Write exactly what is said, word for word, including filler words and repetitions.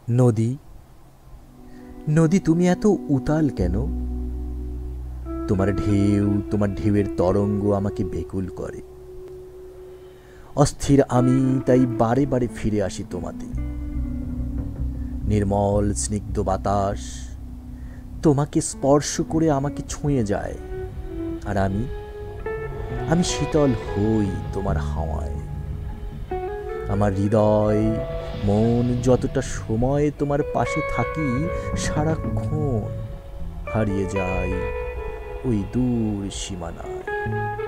নদী, নদী তুমি এত উতাল কেন? তোমার ঢেউ, তোমার ঢেউয়ের তরঙ্গ আমাকে বেকুল করে। অস্থির আমি তাই বারে বারে ফিরে আসি তোমাতে। নির্মল স্নিগ্ধ বাতাস তোমাকে স্পর্শ করে আমাকে ছুঁয়ে যায়, আর আমি আমি শীতল হই তোমার হাওয়ায়। আমার হৃদয় মন যতটা সময় তোমার পাশে থাকি, সারাক্ষণ হারিয়ে যায় ওই দূর সীমানায়।